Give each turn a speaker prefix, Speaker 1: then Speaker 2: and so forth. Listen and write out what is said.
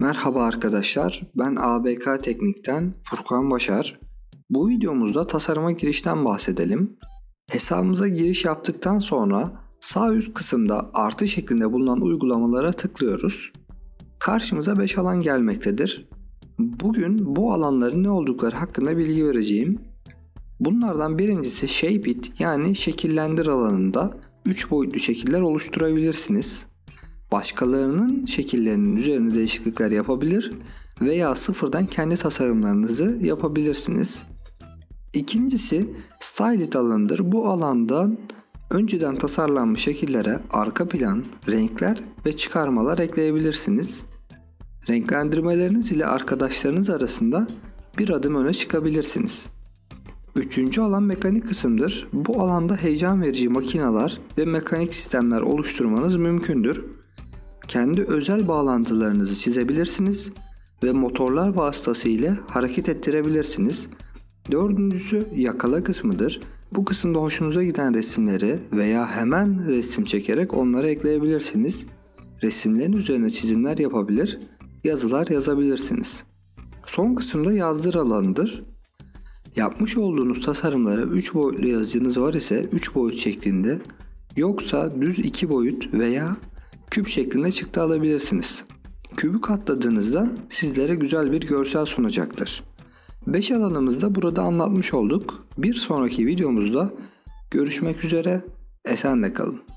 Speaker 1: Merhaba arkadaşlar, ben ABK Teknik'ten Furkan Başar. Bu videomuzda tasarıma girişten bahsedelim. Hesabımıza giriş yaptıktan sonra sağ üst kısımda artı şeklinde bulunan uygulamalara tıklıyoruz. Karşımıza 5 alan gelmektedir. Bugün bu alanların ne oldukları hakkında bilgi vereceğim. Bunlardan birincisi Shape It yani şekillendir alanında 3 boyutlu şekiller oluşturabilirsiniz. Başkalarının şekillerinin üzerine değişiklikler yapabilir veya sıfırdan kendi tasarımlarınızı yapabilirsiniz. İkincisi Style It alanıdır. Bu alandan önceden tasarlanmış şekillere arka plan, renkler ve çıkarmalar ekleyebilirsiniz. Renklendirmeleriniz ile arkadaşlarınız arasında bir adım öne çıkabilirsiniz. Üçüncü alan mekanik kısımdır. Bu alanda heyecan verici makineler ve mekanik sistemler oluşturmanız mümkündür. Kendi özel bağlantılarınızı çizebilirsiniz ve motorlar vasıtasıyla hareket ettirebilirsiniz. Dördüncüsü yakala kısmıdır. Bu kısımda hoşunuza giden resimleri veya hemen resim çekerek onları ekleyebilirsiniz. Resimlerin üzerine çizimler yapabilir, yazılar yazabilirsiniz. Son kısımda yazdır alanıdır. Yapmış olduğunuz tasarımlara 3 boyutlu yazıcınız var ise 3 boyut şeklinde, yoksa düz 2 boyut veya küp şeklinde çıktı alabilirsiniz. Kübü katladığınızda sizlere güzel bir görsel sunacaktır. 5 alanımızı da burada anlatmış olduk. Bir sonraki videomuzda görüşmek üzere, esenle kalın.